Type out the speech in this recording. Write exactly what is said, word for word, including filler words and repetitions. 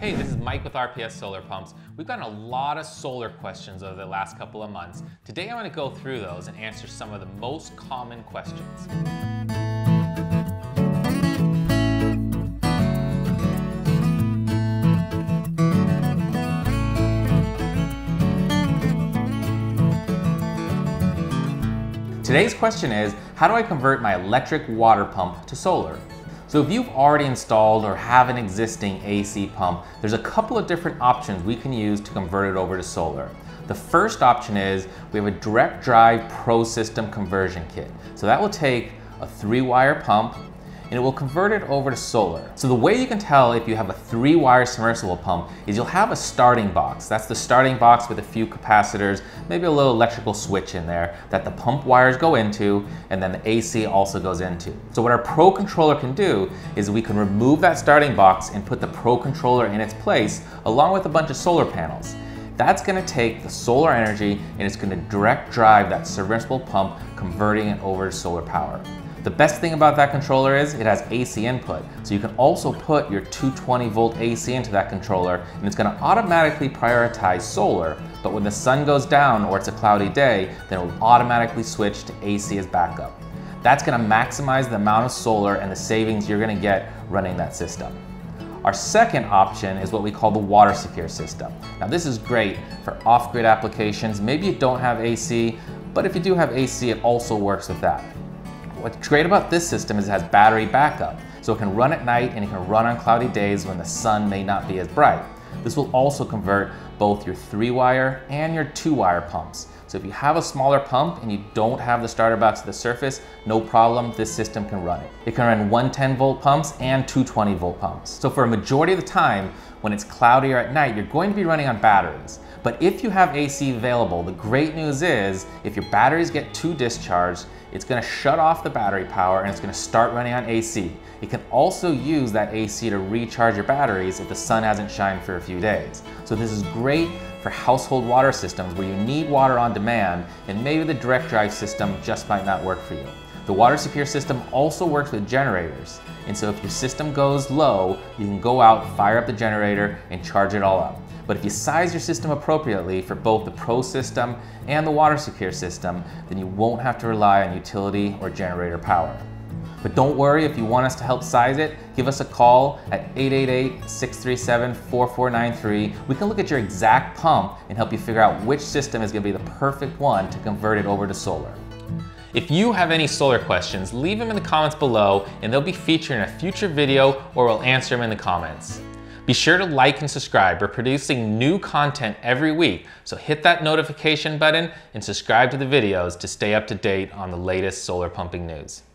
Hey, this is Mike with R P S Solar Pumps. We've gotten a lot of solar questions over the last couple of months. Today I want to go through those and answer some of the most common questions. Today's question is, how do I convert my electric water pump to solar? So if you've already installed or have an existing A C pump, there's a couple of different options we can use to convert it over to solar. The first option is we have a direct drive Pro System conversion kit. So that will take a three wire pump and it will convert it over to solar. So the way you can tell if you have a three wire submersible pump is you'll have a starting box. That's the starting box with a few capacitors, maybe a little electrical switch in there that the pump wires go into and then the A C also goes into. So what our Pro controller can do is we can remove that starting box and put the Pro controller in its place along with a bunch of solar panels. That's gonna take the solar energy and it's gonna direct drive that submersible pump, converting it over to solar power. The best thing about that controller is it has A C input, so you can also put your two hundred twenty volt A C into that controller and it's going to automatically prioritize solar, but when the sun goes down or it's a cloudy day, then it will automatically switch to A C as backup. That's going to maximize the amount of solar and the savings you're going to get running that system. Our second option is what we call the water secure system. Now this is great for off-grid applications. Maybe you don't have A C, but if you do have A C, it also works with that. What's great about this system is it has battery backup, so it can run at night and it can run on cloudy days when the sun may not be as bright. This will also convert both your three wire and your two wire pumps. So if you have a smaller pump and you don't have the starter box at the surface, no problem, this system can run it. It can run one hundred ten volt pumps and two hundred twenty volt pumps. So for a majority of the time, when it's cloudy or at night, you're going to be running on batteries. But if you have A C available, the great news is if your batteries get too discharged, it's gonna shut off the battery power and it's gonna start running on A C. It can also use that A C to recharge your batteries if the sun hasn't shined for a few days. So this is great for household water systems where you need water on demand and maybe the direct drive system just might not work for you. The water secure system also works with generators. And so if your system goes low, you can go out, fire up the generator and charge it all up. But if you size your system appropriately for both the Pro system and the water secure system, then you won't have to rely on utility or generator power. But don't worry, if you want us to help size it, give us a call at eight eight eight, six three seven, four four nine three. We can look at your exact pump and help you figure out which system is going to be the perfect one to convert it over to solar. If you have any solar questions, leave them in the comments below and they'll be featured in a future video or we'll answer them in the comments. Be sure to like and subscribe. We're producing new content every week, so hit that notification button and subscribe to the videos to stay up to date on the latest solar pumping news.